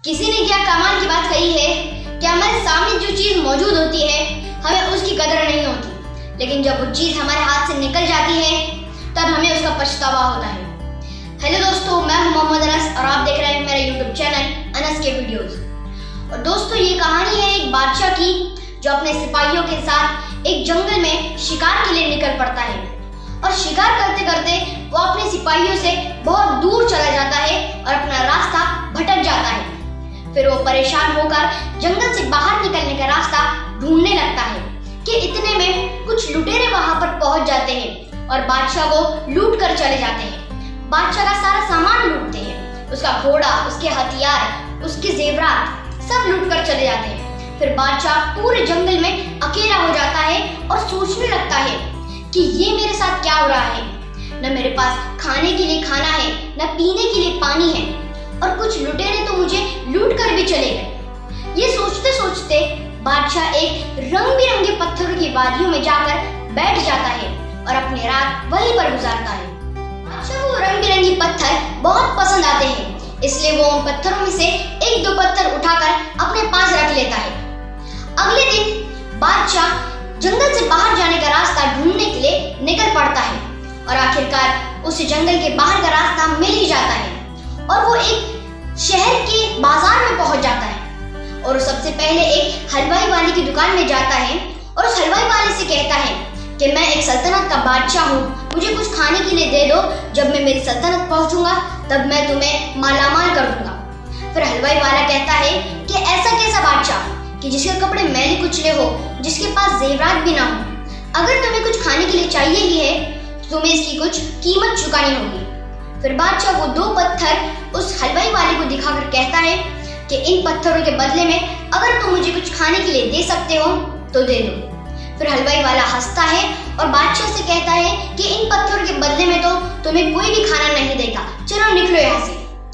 किसी ने क्या कमाल की बात कही है कि हमारे सामने जो चीज मौजूद होती है हमें उसकी कदर नहीं होती, लेकिन जब वो चीज हमारे हाथ से निकल जाती है तब हमें उसका पछतावा होता है। हेलो दोस्तों, मैं हूं मोहम्मद अनस और आप देख रहे हैं मेरा यूट्यूब चैनल अनस के वीडियोस। और दोस्तों, ये कहानी है एक बादशाह की जो अपने सिपाहियों के साथ एक जंगल में शिकार के लिए निकल पड़ता है और शिकार करते करते वो अपने सिपाहियों से बहुत दूर चला जाता है और अपना रास्ता भटक जाता है। फिर वो परेशान होकर जंगल से बाहर निकलने का रास्ता ढूंढने लगता है कि इतने में कुछ लुटेरे वहां पर पहुंच जाते हैं और बादशाह को लूट कर चले जाते हैं। बादशाह का सारा सामान लूटते हैं, उसका घोड़ा, उसके हथियार, उसके जेवरात सब लूट कर चले जाते हैं। फिर बादशाह पूरे जंगल में अकेला हो जाता है और सोचने लगता है कि ये मेरे साथ क्या हो रहा है। न मेरे पास खाने के लिए खाना है, न पीने के लिए पानी है और कुछ लुटेरे तो मुझे लूट कर भी चले गए। ये सोचते सोचते बादशाह एक रंग बिरंगे पत्थरों की वादियों में जाकर बैठ जाता है और अपनी रात वहीं पर गुजारता है। बादशाह को रंग बिरंगी पत्थर बहुत पसंद आते हैं, इसलिए वो उन पत्थरों में से एक दो पत्थर उठाकर अपने पास रख लेता है। अगले दिन बादशाह जंगल से बाहर जाने का रास्ता ढूंढने के लिए निकल पड़ता है और आखिरकार उस जंगल के बाहर का रास्ता मिल ही जाता है और वो एक शहर के बाजार में पहुंच जाता है और सबसे पहले एक हलवाई वाले की दुकान में जाता है और उस हलवाई वाले से कहता है कि मैं एक सल्तनत का बादशाह हूँ, मुझे कुछ खाने के लिए दे दो, जब मैं मेरी सल्तनत पहुंचूंगा तब मैं तुम्हें मालामाल कर दूंगा। फिर हलवाई वाला कहता है कि ऐसा कैसा बादशाह कि जिसके कपड़े मैले कुचले हो, जिसके पास जेवरात भी ना हो। अगर तुम्हें कुछ खाने के लिए चाहिए ही है तो तुम्हें इसकी कुछ कीमत चुकानी होगी। फिर बादशाह वो दो पत्थर उस हलवाई वाले को दिखाकर कहता है कि इन पत्थरों के बदले में अगर तुम मुझे कुछ खाने के लिए दे सकते हो तो दे दो। फिर हलवाई वाला हंसता है और बादशाह से कहता है कि इन पत्थरों के बदले में तो तुम्हें कोई भी खाना नहीं देगा, चलो निकलो यहाँ से।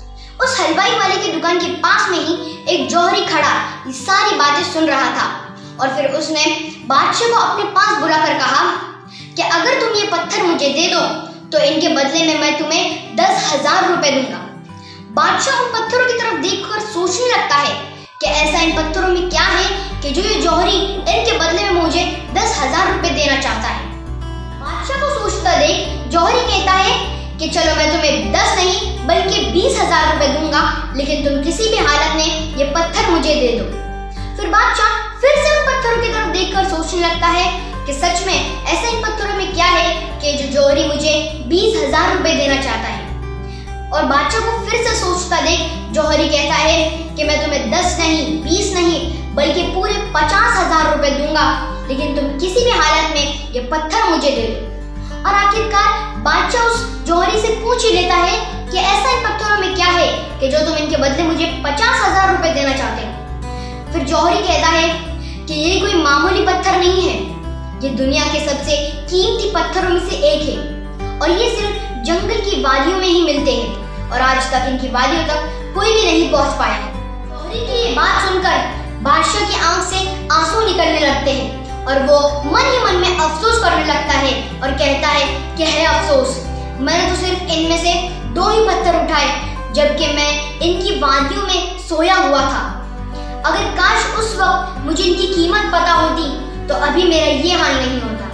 उस हलवाई वाले की दुकान के पास में ही एक जौहरी खड़ा ये सारी बातें सुन रहा था और फिर उसने बादशाह को अपने पास बुलाकर कहा कि अगर तुम ये पत्थर मुझे दे दो तो इनके बदले में मैं तुम्हें 10,000 रुपए दूंगा। बादशाह उन पत्थरों की तरफ देखकर सोचने लगता है कि ऐसा इन पत्थरों में क्या है कि जो ये जौहरी इनके बदले में मुझे 10,000 रुपए देना चाहता है। बादशाह को सोचता देख जौहरी कहता है कि चलो मैं तुम्हें 10 नहीं बल्कि 20,000 रुपए दूंगा, लेकिन तुम किसी भी हालत में ये पत्थर मुझे दे दो। फिर बादशाह फिर से उन पत्थरों की तरफ देखकर सोचने लगता है कि सच में ऐसा इन पत्थरों में क्या है कि जो जौहरी मुझे 20,000 रुपए देना चाहता है। और बादशाह को फिर से सोचता देख जौहरी कहता है कि मैं तुम्हें 10 नहीं 20 नहीं बल्कि पूरे 50,000 रुपए दूंगा, लेकिन तुम किसी भी हालत में ये पत्थर मुझे दे दो। और आखिरकार बादशाह उस जौहरी से पूछ ही लेता है कि ऐसा इन पत्थरों में क्या है कि जो तुम इनके बदले मुझे 50,000 रुपए देना चाहते हो। फिर जौहरी कहता है कि ये कोई मामूली पत्थर नहीं है, ये दुनिया के सबसे कीमती पत्थरों में से एक है और ये सिर्फ जंगल की वादियों में ही मिलते हैं और आज तक इनकी वादियों तक कोई भी नहीं पहुंच पाया है। जौहरी की ये बात सुनकर बादशाह की आंख से आंसू निकलने लगते हैं और वो मन ही मन में अफसोस करने लगता है और कहता है कि है अफसोस, मैंने तो सिर्फ इनमें से 2 ही पत्थर उठाए जबकि मैं इनकी वादियों में सोया हुआ था। अगर काश उस वक्त मुझे इनकी कीमत पता होती तो अभी मेरा ये हाल नहीं होता।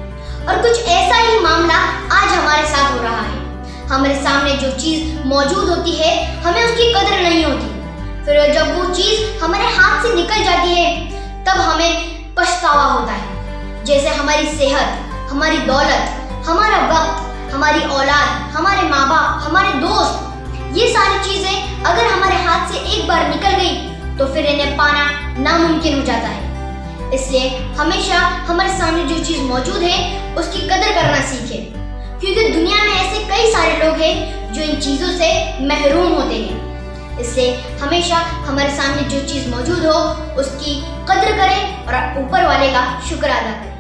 और कुछ ऐसा ही मामला आज हमारे साथ हो रहा है। हमारे सामने जो चीज मौजूद होती है हमें उसकी कदर नहीं होती, फिर जब वो चीज हमारे हाथ से निकल जाती है तब हमें पछतावा होता है। जैसे हमारी सेहत, हमारी दौलत, हमारा वक्त, हमारी औलाद, हमारे माँ बाप, हमारे दोस्त, ये सारी चीजें अगर हमारे हाथ से एक बार निकल गई तो फिर इन्हें पाना नामुमकिन हो जाता है। इसलिए हमेशा हमारे सामने जो चीज मौजूद है उसकी कदर करना सीखें, क्योंकि दुनिया में ऐसे कई सारे लोग हैं जो इन चीजों से महरूम होते हैं। इसलिए हमेशा हमारे सामने जो चीज मौजूद हो उसकी कदर करें और ऊपर वाले का शुक्र अदा करें।